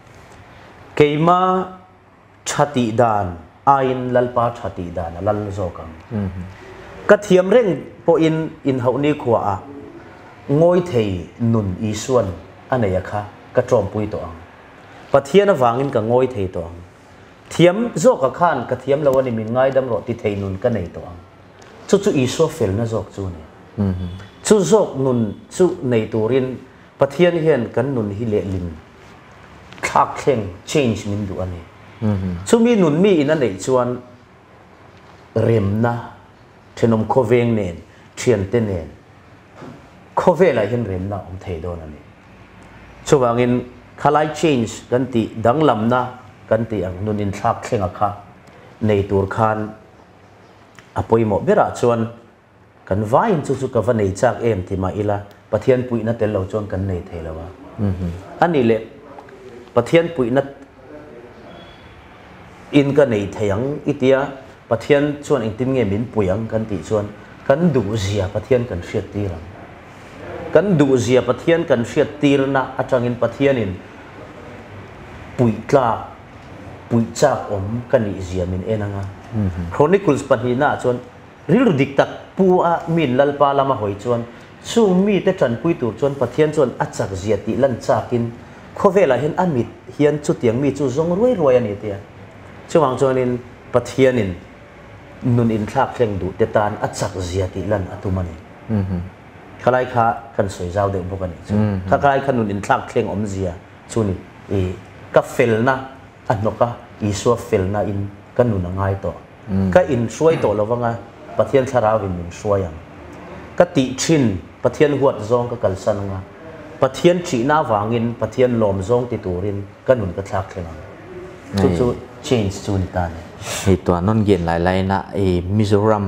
Speaker 2: keima chati dan ain lalpa chati dan lal zo kang ka thiam reng po in hau ni khwa a ngoi thei nun isuan anaya kha ka trom pui to ang pathian awangin ka ngoi thei to ang thiam zo ka khan ka thiam lawani min ngai dam ro ti thei nun ka nei to ang chu Isu fel na zok chu ni chu zok nun chu nei turin pathian hian kan nun hi le lim thak thleng change min du ani chu mi nun mi in anei chuan rem na thenom khoveng nen thian te nen khovela hian rem na om thei don ani chuwangin khalai change kan ti danglam na kan ti ang nun in thak thlenga kha nei tur khan apoi mo bera chuan kan vain chu ka vanei chak em ti ma ila pathian pui na tel lo chuan kan nei thei lawa ani le pathian pui na in ka nei theyang itia pathian chuan engtin nge min puyang kan ti chuan kan du zia pathian kan hriat tirang kan du zia pathian kan hriat tirna atangin pathian in pui chak om kan ni zia min enanga chronicles panhina chuan ril dik tak pu a min lalpa lama hoi chuan chu mi te tran pui tur chuan pathian chuan achak zia ti lan chakin khovela hen amit hian chu tiang mi chu zong roi ani tia chuwang chuan in pathian in nun in thak thleng du te tan achak zia ti lan atumani khalai kha kan soi zau de bokani chu khalai khan nun in thak thleng om zia chuni ka fel na anoka Isu fel na in kan nun ngai to ka in suai to lawanga pathian tharawin min suayang ka ti thin pathian huat zong ka kalsan nga pathian chi na wangin pathian lom zong ti turin kan nun ka thak thleng chu change chu ni ta ne
Speaker 1: hi to non gen lai na Mizoram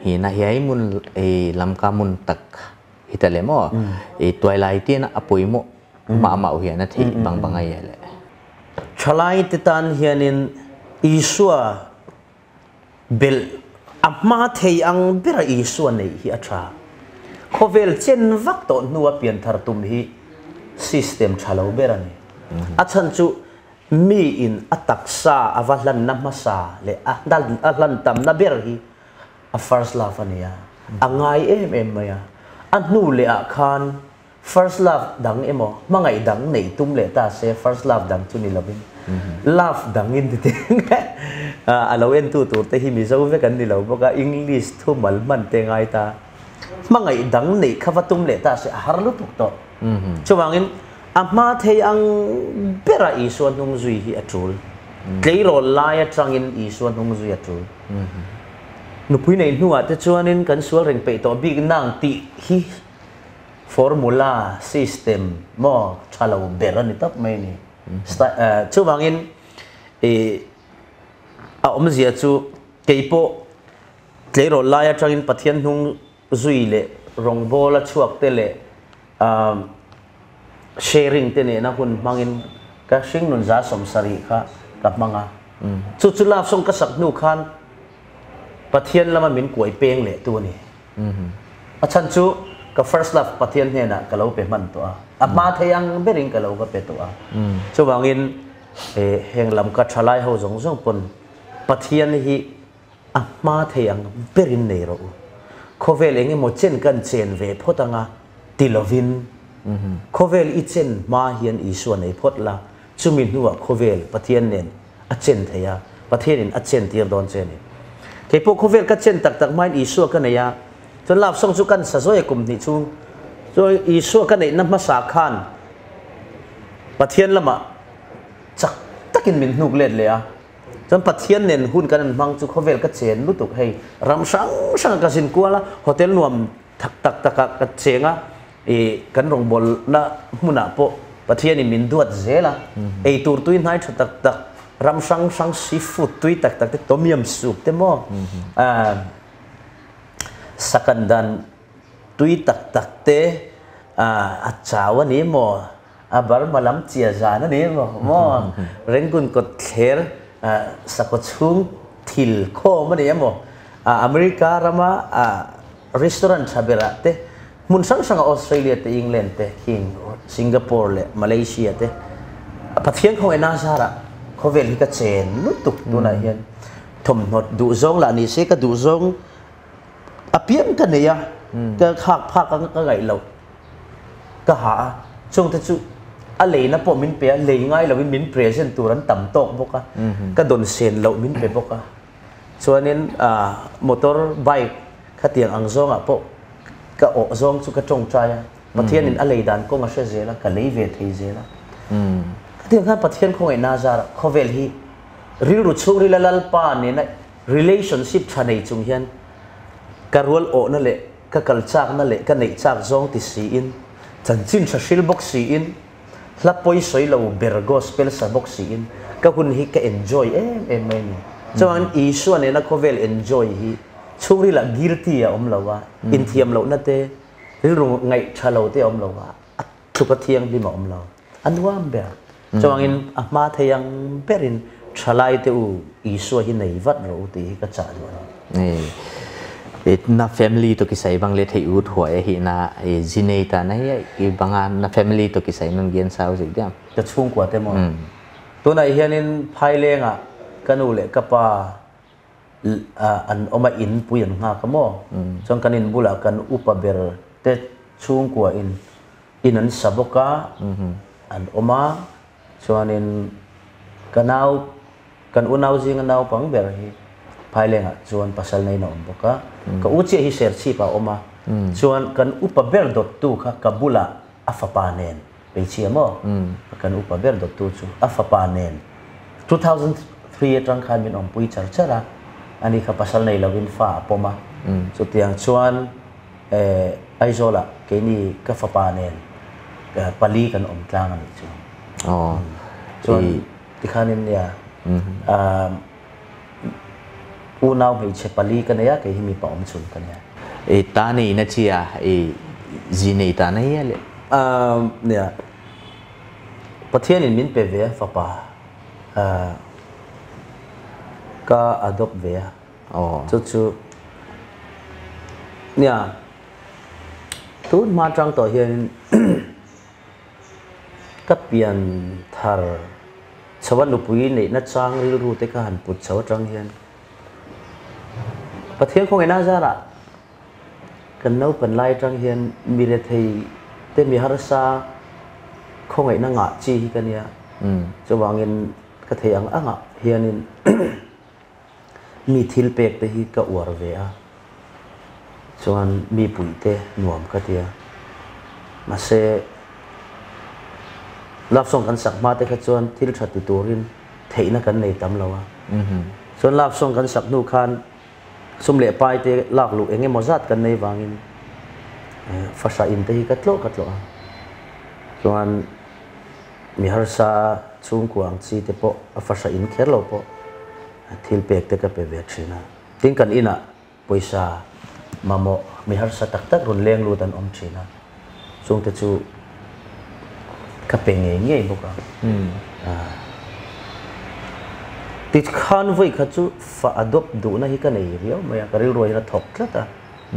Speaker 1: hi na hi mun e lamka mun tak hitale mo e toilai tin apoi mo ma ma hi na thi bang bangai le
Speaker 2: chalai titan hianin isua bel amma thei ang bera isua nei hi acha khovel chen vak to nuwa pian thar tum hi system chalo berani achan chu mi in ataksa avalan namasa le adal alan tam na ber hi a first love ania angai em maya anu le a khan first love dang emo mangai dang nei tum le ta se first love dang chu ni lovin love dang in ti alo en tu te hi mi zo ve kan ni lo boka english thu mal man te ngai ta mangai dang nei khavatum le ta se har lu tuk to chuwangin amma thei ang bera iswa nung zui hi atul tleiro lai atangin iswa nung zui atul nu pui nei nuwa te chuanin kan sual reng pe to big nang ti hi formula system mo chalo bera ni tap mai ni chuwangin a omzia chu keipo tleiro lai atangin pathian nung zui le rong bola chuak te le sharing te ne na hun mangin ka sing nun za som sari kha kap manga chu chu laf song ka sak nu khan pathian lama min koi peng le tu ni achan chu ka first love pathian ne na ka lo pe man to a ma thayang bering ka lo ka pe to a chu wangin heng lam ka thalai ho jong jong pon pathian hi a ma thayang berin nei ro khovel enge mo chen kan chen ve photanga tilovin khovel i chen ma hian iswa nei photla chumin nuwa khovel pathian nen a chen theya pathian in a chen tir don chen ni kepo khovel ka chen tak tak main iswa ka neya chon lap song chu kan sa zoi kum ni chung zoi iswa ka nei nam ma sa khan pathian lama chak takin min nuk let le a chon pathian nen hun kan mang chu khovel ka chen lutuk hei ram sang sang ka sin kuala hotel nuam thak tak tak ka chenga kan rong bol na muna po pathian in min duat zela ei tur tuin hai tak tak ram sang sang seafood tui tak tak te tom yum soup te mo sakandan tui tak tak te a chawa ni mo abar malam chia jana ni mo rengun ko kher sakot chung thil kho ma ni mo america rama restaurant sabera te mun sang sang Australia te England te king Singapore le Malaysia te pathian khong ena sara khovel hi ka chen lutuk tu na hian thom not du zong la ni se ka du zong apiam ka ne ya ka khak phak ka ngai lo ka ha chung te chu a le na po min pe le ngai lo min present turan tam tok boka ka don sen lo min pe boka chuanin motor bike khatiang ang zong a po ka o zong chu ka tong chaya pathian in alei dan ko nga she zela ka lei ve thei zela khatiang kha pathian khong ai na zara khovel hi ril ru churi lalal pa ne na relationship thanei chung hian ka rol o na le ka kal chak na le ka nei chak zong ti si in chan chin tha shil box si in hla poi soi lo ber gospel sa box si in ka hun hi ka enjoy em mai ni chuan isu ne na khovel enjoy hi churi la guilty a om lawa in thiam lo na te ru ngai thalo te om lawa thu ka thiang bi ma om law anwam be chawang in ma thayang perin thalai te u isu hi nei vat ro te ka cha lo
Speaker 1: ni na family to ki sai bang le thei ut hoi hi na jinei ta na hi bangan na family to ki sai nun gen sau ji diam
Speaker 2: ta chung kwa te mo to na hianin phai lenga kanu le kapa an oma in puyan nga kamo chong kanin bula kan upaber te chung kwa in an saboka an oma chuanin kanau kan unaw jing naw pang ber hi phailenga chuan pasal nei na omboka ka uchi hi ser chi pa oma chuan kan upaber.2 kha kabula afapanen pe chiamo kan upaber.2 chu afapanen 2003 atang khan min om pui charchara ani kha pasal nei lovin fa poma so tiang chuan aizola ke ni ka fapanen pali kan om tlang ani chu chuan ti khanin ya u nào hay che pali cái này cái mi pa om chun cái này
Speaker 1: ta này na chia gì này ta này lệ
Speaker 2: nè pathian in min pe ve fa pa ka adopt ve chu nè tu ma trang to hian cấp pian thar chawan lupui nei na chang ril ru te ka han put chaw trang hian pathian không ai na ra ra kan nấu pan lai trang hian mi le thei te mi har sa không ai na nga chi hi kan ya cho wangin ka thei ang anga hianin mi thil pek te hi ka war ve a chuan mi pui te nuam ka tia ma se lap song kan sak ma te kha chuan thil that tu turin theina kan nei tam lawa chuan lap song kan sak nu khan sum le pai te lak lu enge mozat kan nei wangin fasha in te hi katlo chuan mi har sa chung kuang chi te po fasha in kher lo po thil pek te ka pe ve thina tin kan ina poisa mamo mi har sa tak tak run leng lu tan om thina chung te chu ka pe nge boka ti khan voi kha chu fa adopt du na hi ka nei riau maya ka ril roi na thok tla ta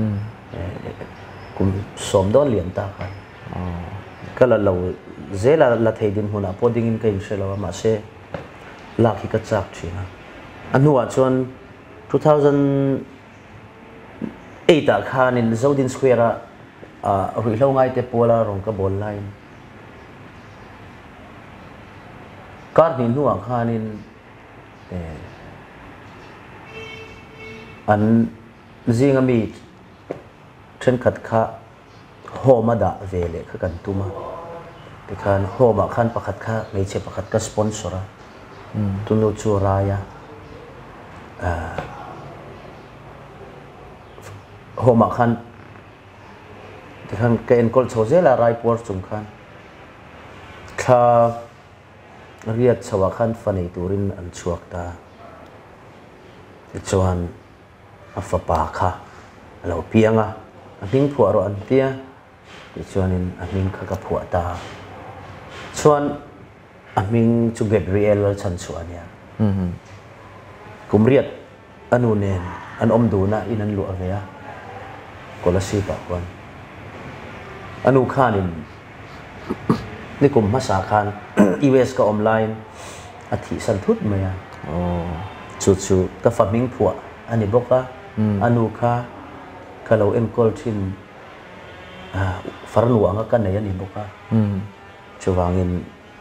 Speaker 2: kum som don lian ta khan kala lo zela la thei din huna poding in ka in shela ma se la ki ka chak thina anuwa chuan 2008 khan in zodin square ri lo ngai te pola rong ka bol line kar ni nuwa khan in an zingami chen khat kha homa da vele kha kan tuma te khan homa khan pakhat kha mei che pakhat ka sponsora tunu chu raya homa khan te khan ka en kol chozela rai por chung khan kha riat chawa khan fanei turin an chuak ta chuan afapa kha lo pianga aming phua ro an pia chuanin aming kha ka phua ta chuan aming chu Gabriel chan chuania kumriat anu nen an om du na in an lu avea kolasi pa kwan anu khanin ni kum masa khan US ka online athi san thut maya chu ka faming phua ani boka anu kha kalau em kol thin farnu anga kan nei ani boka chuwangin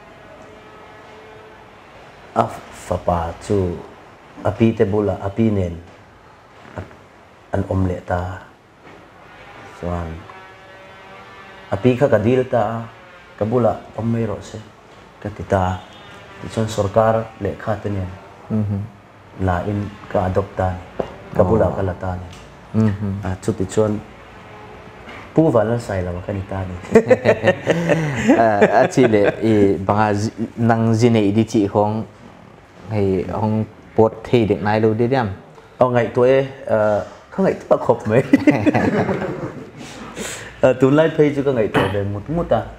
Speaker 2: fapa chu api te bula api nen an omle ta chuan api kha ka dil ta kabula ommei ro se katita chuan sarkar lekha te nen la in ka adopta kabula ka lata ne chuti chuan pu Vanlalsailova kanita ni
Speaker 1: chile banga nang zine di chi hong hay hong pot thei dek nai lu de diam
Speaker 2: ngai tu không ngai tu khop mấy tu lai phei chu ka ngai tu de mut ta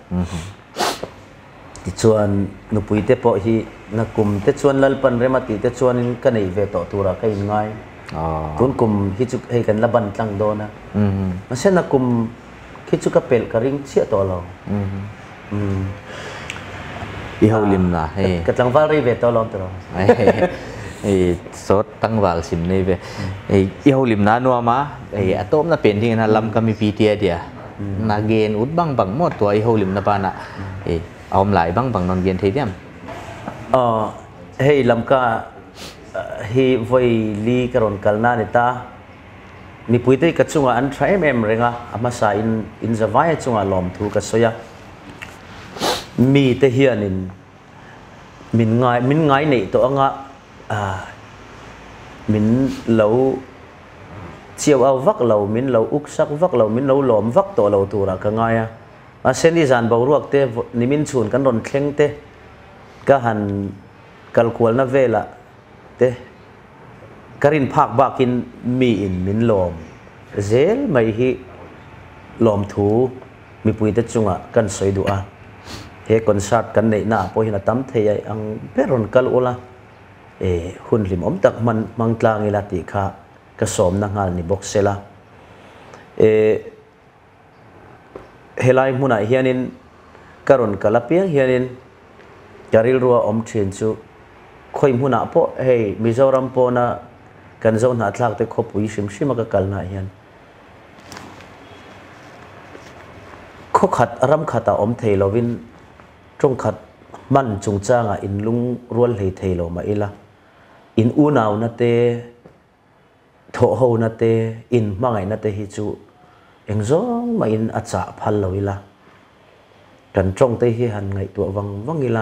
Speaker 2: ti chuan nu pui te po hi na kum te chuan lal pan re ma ti te chuan in ka nei ve to tura ka in ngai tun kum hi chu hei kan laban tlang do na ma se na kum khi chu ka pel ka ring chia to lo
Speaker 1: i hau lim na he
Speaker 2: ka tlang val ri ve to lo tro
Speaker 1: sốt tăng vào sim này về yêu lim na nuo ma atom na painting na lam kami pitia dia na gen ut bang bang mo to yêu lim na pa na om lại bang bang non gen thấy diam
Speaker 2: hey lam ka hi voi li karon kalna ni ta ni puite ka chunga an trai mem renga ama sa in zawai chunga lom thu ka soya mi te hianin min ngai nei to anga min lo chiều ao vắc lầu min lo uk sắc vắc lầu min lo lom vắc to lầu tu ra ka ngai a sen di zan bau ruak te ni min chun kan ron thleng te ka han kal kual na vela te karin phak bakin mi in min lom zel mai hi lom thu mi pui te chunga kan soi du a he concert kan nei na po hina tam thei ai ang peron kal ola hun lim om tak man mangtlang ila ti kha ka som na ngal ni boxela helai huna hianin karon kalapiang hianin karil ruwa om thin chu khoi huna po hei mizoram po na kan zo na thlak te khopui sim sim ka kalna hian kho khat ram khata om thei lovin trong khat man chung changa in lung rual hei thei lo ma ila in u naw na te tho ho na te in mangai na te hi chu engzong ma in acha phal lo ila kan trong te hi han ngai tu wang wangila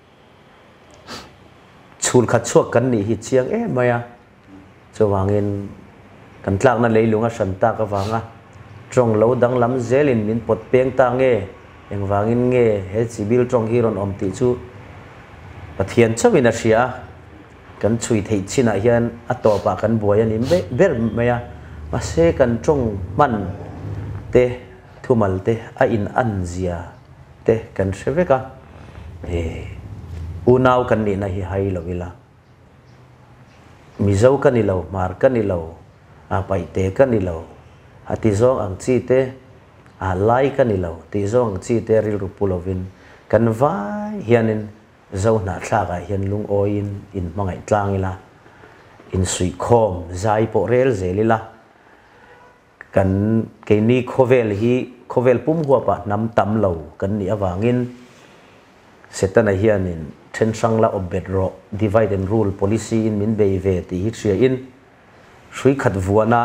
Speaker 2: chul khat chuak kan ni hi chiang maya chawangin kan tlak na leilunga santa ka wanga trong lo dang lam zelin min pot peng ta nge eng wangin nge he chibil trong hi ron om ti chu pathian chawina ria kan chui thei china hian atopa kan boyan in ber maya ma se kan trong man te thumal te a in an zia te kan seveka unaw kan ni na hi hai lo ila mizo kan ni lo mar kan ni lo a pai te kan ni lo ati zong ang chi te a lai kan ni lo ti zong chi te ril rupulovin kan vai hianin zo na thlaka hian lung oin in mangai tlang ila in sui khom zai po rel zelila kan ke ni khovel pum huwa pa nam tam lo kan ni awangin setana hianin then sang la obet ro divide and rule policy in min be ve ti hi thria in sui khat vuana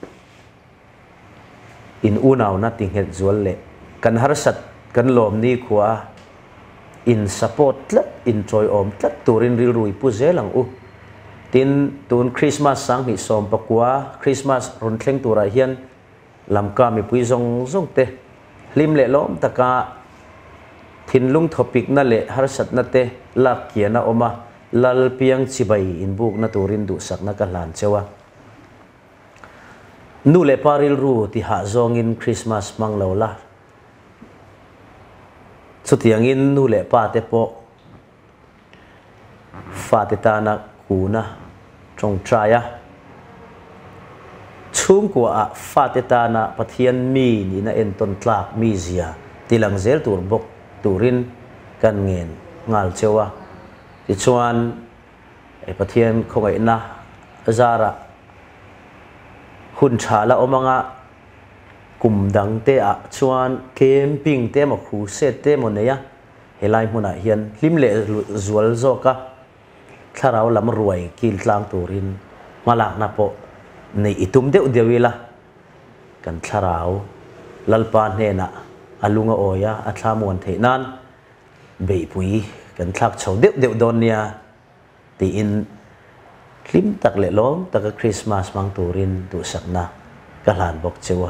Speaker 2: in unaw na ting het zual le kan har sat kan lom ni khuwa in support tlat in choi om tlat turin ril rui pu zelang tin tun Christmas sang hi som pakwa Christmas ron thleng tura hian lamka mi pui zong zong te lim le lom taka thin lung topic na le har sat na te lak kiana oma lal piang chibai in buk na turin du sak na ka hlan chewa nu le paril ru ti ha zong in Christmas mang lo la chutiang in nu le pa te po fa te ta na kuna trong traya chung kwa fa te ta na pathian mi ni na en ton tlak mi zia tilang zel tur bok turin kan ngen ngal chewa ti chuan pathian khongai na zara hun thala omanga kum dang te a chuan camping te ma khu se te mo neya helai huna hian hlim le zual zoka tharau lam ruai kil tlang turin malak na po nei itum deuh deuila kan tharau lalpa hne na alunga oya athamon theinan beipui kan thlak chho deuh don nia ti in hlim tak le lom tak Christmas mang turin tu sakna ka hlan bok chewa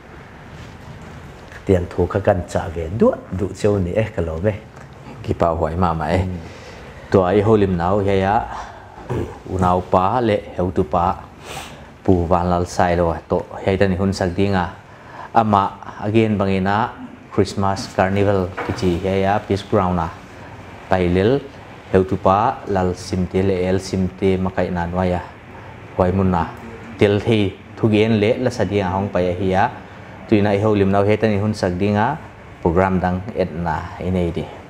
Speaker 2: tiang thu kha kan cha ve du cheu ni ka lo me
Speaker 1: ki pa hoi ma mai to ai holim nau he ya unau pa le heu tu pa pu Vanlalsailova to he tan hun sak dinga ama again bangina Christmas carnival kichi he ya peace ground na tailel heu tu pa lal simte le el simte makai nan waya hoi munna tel thi thugen le la sadia hong pa ya tuina ai holim nau he tan hun sak dinga program dang etna inei di